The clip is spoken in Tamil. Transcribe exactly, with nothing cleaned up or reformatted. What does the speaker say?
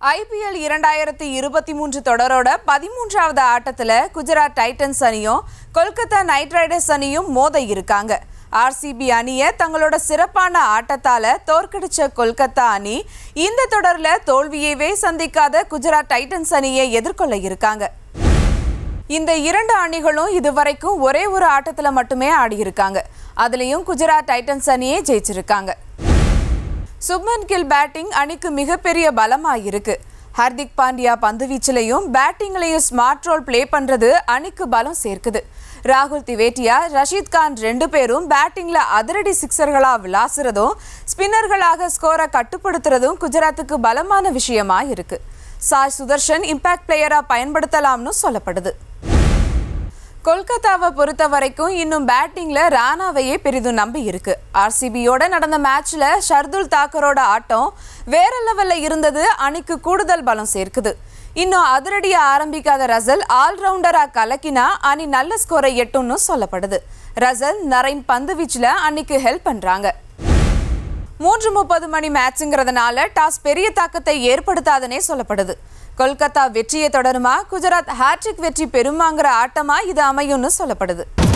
I P L இரண்டாயிரத்து இருபத்தி மூன்று தொடரோட பதிமூன்றாவது ஆட்டத்துல குஜராத் டைட்டன்ஸ் அணியும் கொல்கத்தா நைட் ரைடர்ஸ் அணியும் மோத இருக்காங்க. R C B அணியை தங்களோட சிறப்பான ஆட்டத்தால தோற்கடிச்ச கொல்கத்தா அணி இந்த தொடர்ல தோல்வியவே சந்திக்காத குஜராத் டைட்டன்ஸ் அணியை எதிர்கொள்ள இருக்காங்க. இந்த இரண்டு அணிகளும் இதுவரைக்கும் ஒரே ஒரு ஆட்டத்துல மட்டுமே ஆடி இருக்காங்க. அதுலயும் குஜராத் டைட்டன்ஸ் அணியே ஜெயிச்சிருக்காங்க. சுப்மன் கில் பேட்டிங் அணிக்கு மிகப்பெரிய பலமா இருக்கு. ஹர்திக் பாண்டியா பந்து வீச்சிலையும் பேட்டிங்லையும் ஸ்மார்ட் ரோல் பிளே பண்றது அணிக்கு பலம் சேர்க்குது. ராகுல் திவேட்டியா ரஷீத் கான் ரெண்டு பேரும் பேட்டிங்ல அதிரடி சிக்ஸர்களா விளாசுறதும் ஸ்பின்னர்களாக ஸ்கோரை கட்டுப்படுத்துறதும் குஜராத்துக்கு பலமான விஷயமா இருக்கு. சாய் சுதர்ஷன் இம்பாக்ட் பிளேயரா பயன்படுத்தலாம்னு சொல்லப்படுது. கொல்கத்தாவை பொறுத்த வரைக்கும் இன்னும் பேட்டிங்ல ராணாவையே பெரிதும் நம்பி இருக்கு. R C B-யோட நடந்த மேட்ச்ல ஷர்துல் தாக்கரோட ஆட்டம் வேற லெவல்ல இருந்தது அணிக்கு கூடுதல் பலம் சேர்க்குது. இன்னும் அதிரடியா ஆரம்பிக்காத ரசல் ஆல்ரவுண்டரா கலக்கினா அணி நல்ல ஸ்கோரை எட்டும்னு சொல்லப்படுது. ரசல் நரைன் பந்து வீச்சுல அணிக்கு ஹெல்ப் பண்றாங்க. மூன்று முப்பது மணி மேட்ச்ங்கிறதுனால டாஸ் பெரிய தாக்கத்தை ஏற்படுத்தாதனே சொல்லப்படுது. கொல்கத்தா வெற்றியை தொடருமா குஜராத் ஹாட்ரிக் வெற்றி பெறுமாங்கிற ஆட்டமா இது அமையும்னு சொல்லப்படுது.